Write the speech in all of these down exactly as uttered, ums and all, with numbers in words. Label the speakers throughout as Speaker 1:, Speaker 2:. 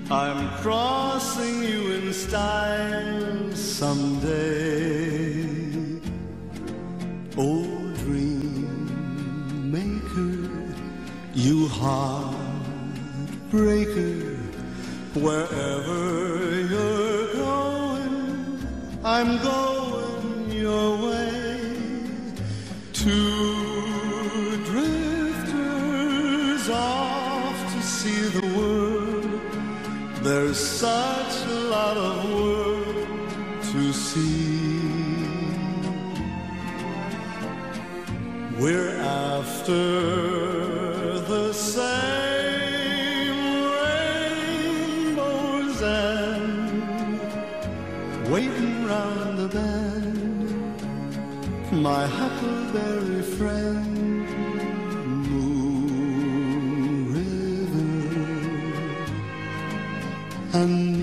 Speaker 1: I'm crossing you in style someday. Old dream maker, you heartbreaker, wherever you're going, I'm going your way. Two drifters off to see the world. There's such a lot of world to see. We're after the same rainbows and waiting round the bend, my huckleberry friend, Moon River, and me.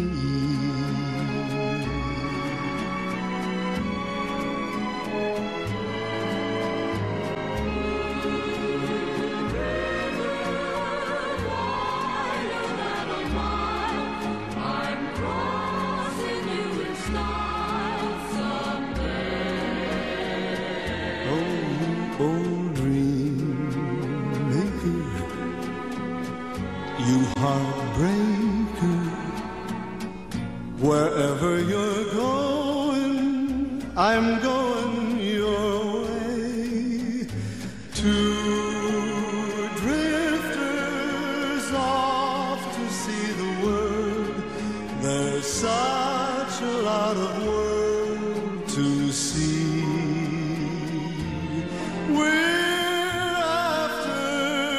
Speaker 1: Old dream maker, you heartbreaker, wherever you're going, I'm going your way. Two drifters off to see the world. There's such a lot of world to see. We're after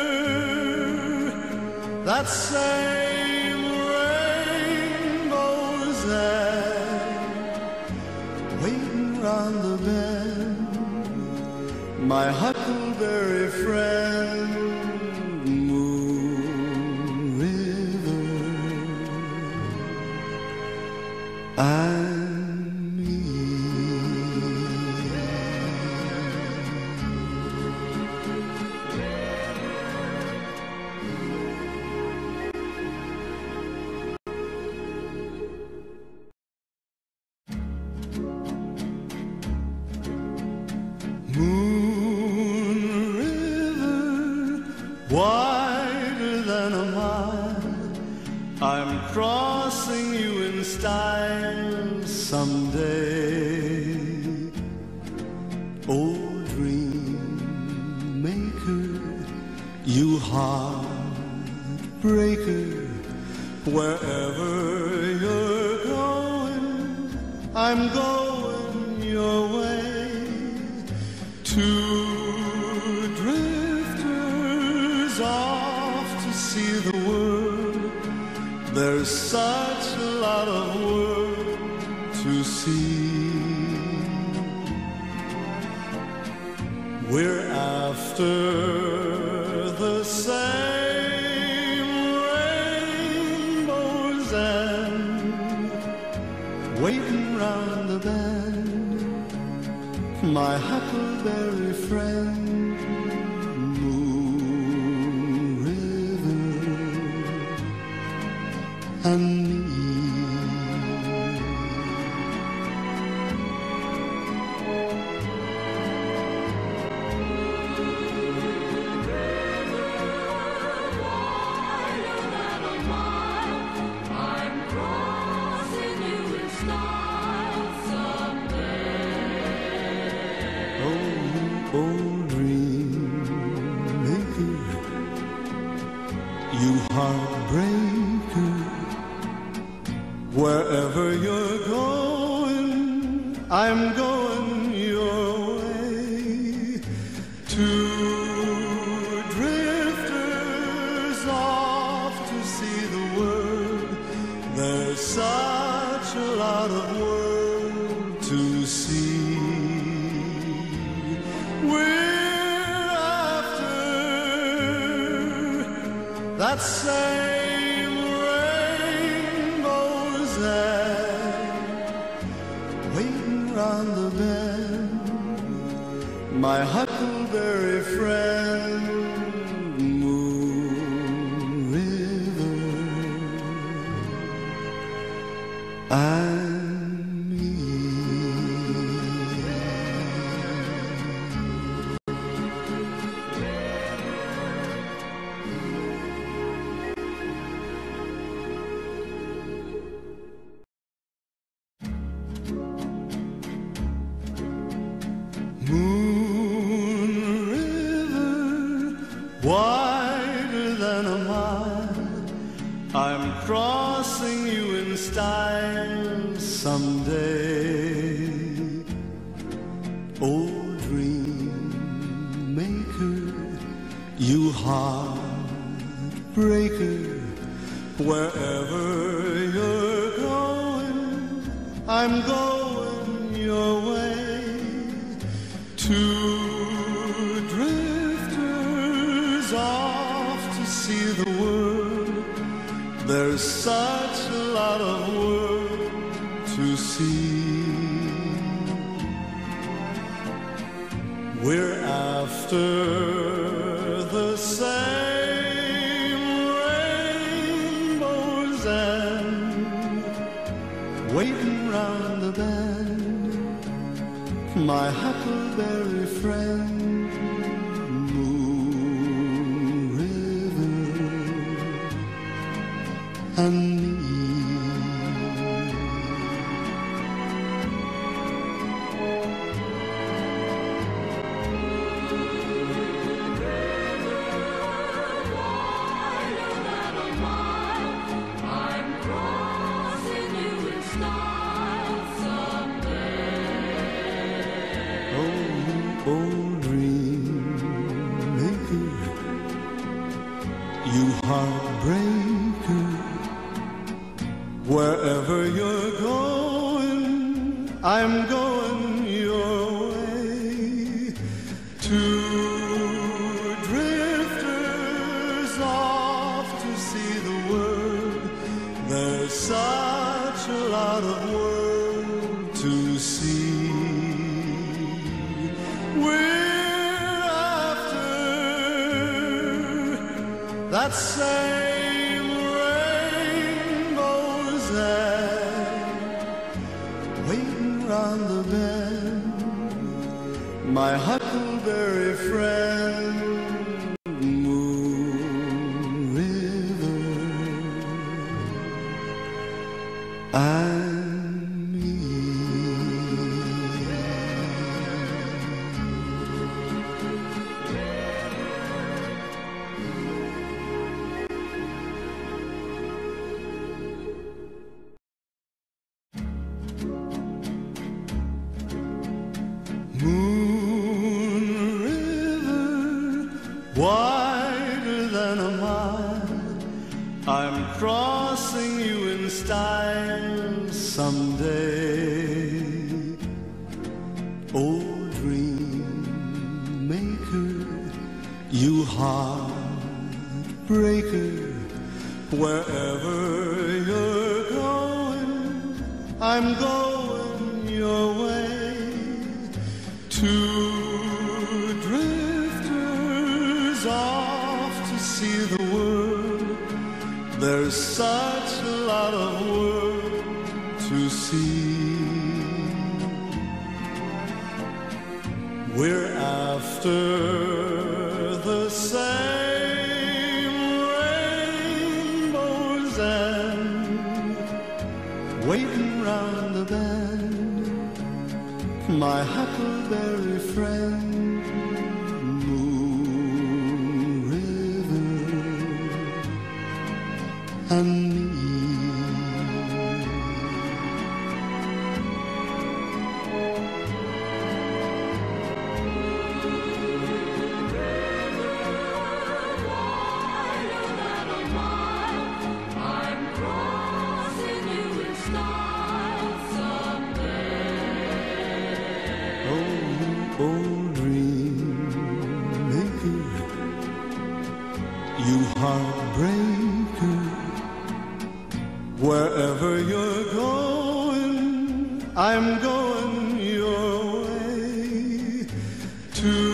Speaker 1: that same rainbow's end, waiting round the bend, my huckleberry friend, Moon River, and me. Moon River, wider than a mile, I'm crossing you in style someday. Old dream maker, you heartbreaker, wherever you're going, I'm going your way. Two drifters off to see the world. There's such a lot of world to see. We're after the same rainbows and waiting round the bend, my huckleberry friend, Moon River, and me. Old dream maker, you heartbreaker, wherever you're going, I'm going your way. Two drifters off to see the world. There's such a lot of world to see. We're after that same rainbow's end, waiting round the bend, my huckleberry friend, Moon River, and me. Moon river, wider than a mile, I'm crossing you in style someday. Old dream maker, you heartbreaker, wherever you're going, I'm going your way. Two drifters off to see the world. There's such a lot of world to see. We're after the same rainbow's end, waiting round the bend, my huckleberry friend. Moon river and me. Old dream maker, you heartbreaker, wherever you're going, I'm going your way. Two drifters off to see the world. There's such a lot of world to see. We're after that same rainbow's end, waiting round the bend, my huckleberry friend. Moon river and me. Moon river, wider than a mile, I'm crossing you in style someday. Old dream maker, you heartbreaker, wherever you're going, I'm going your way. Two drifters off to see the world. There's such a lot of world to see. We're after the same rainbow's end, waiting round the bend, my huckleberry friend. Moon river and me. Old dream maker, you heartbreaker, wherever you're going, I'm going your way. Two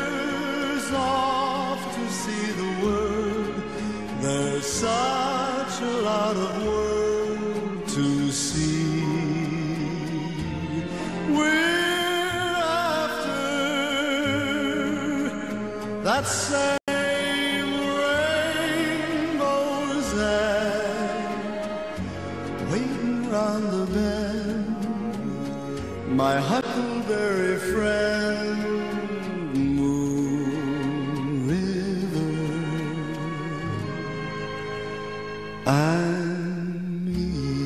Speaker 1: drifters off to see the world. There's such such a lot of world to see. We're after that same rainbow's end, waiting round the bend, my huckleberry friend, Moon River, and me.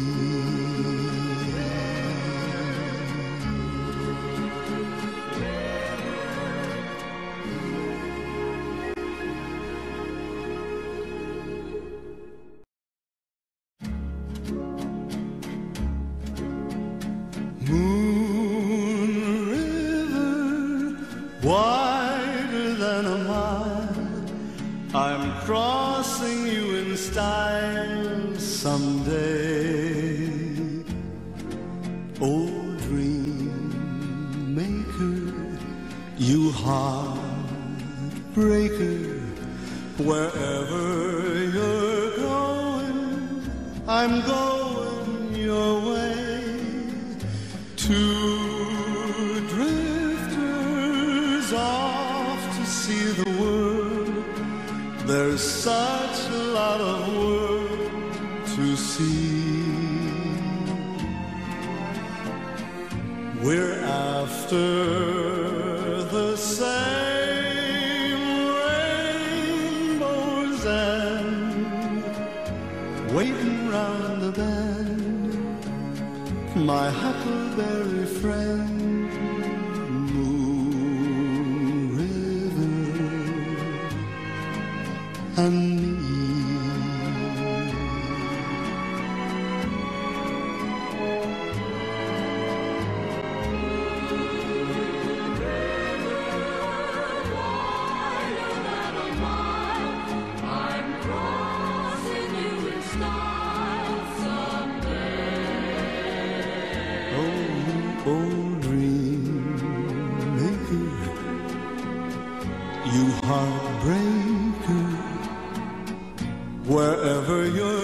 Speaker 1: Moon River, wider than a mile, I'm crossing you in style someday. Old dream maker, you heartbreaker, wherever you're going, I'm going your way. Two drifters off to see the world, there's such a lot of world to see. We're after the same rainbow's end, waiting round the bend, my huckleberry friend, Moon River, and me. Old dream maker, you heartbreaker, wherever you're